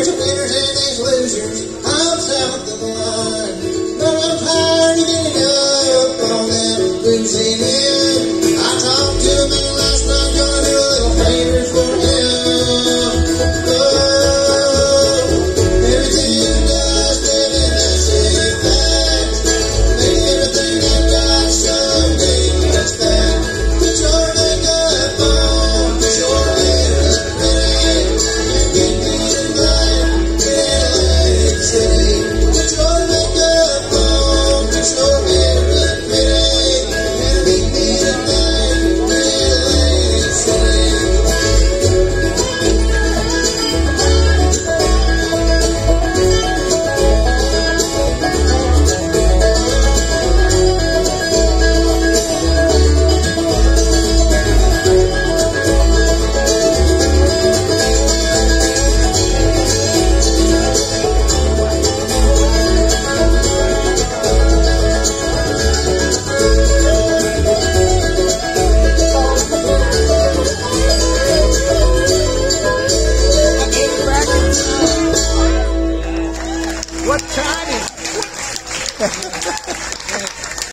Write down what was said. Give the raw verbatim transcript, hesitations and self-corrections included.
There's some winners and there's losers out south of the line. But I'm tired of getting up on that losing end. I talked to a man last night, gonna do a little favors for him. Oh, everything he does, living that same fact. Make everything I've got someday gets back. Put your leg up on, put your head up high. And keep me in line, get Lake City. Put your leg up on, put your head up high. And keep me in line, get Lake City. What time is it?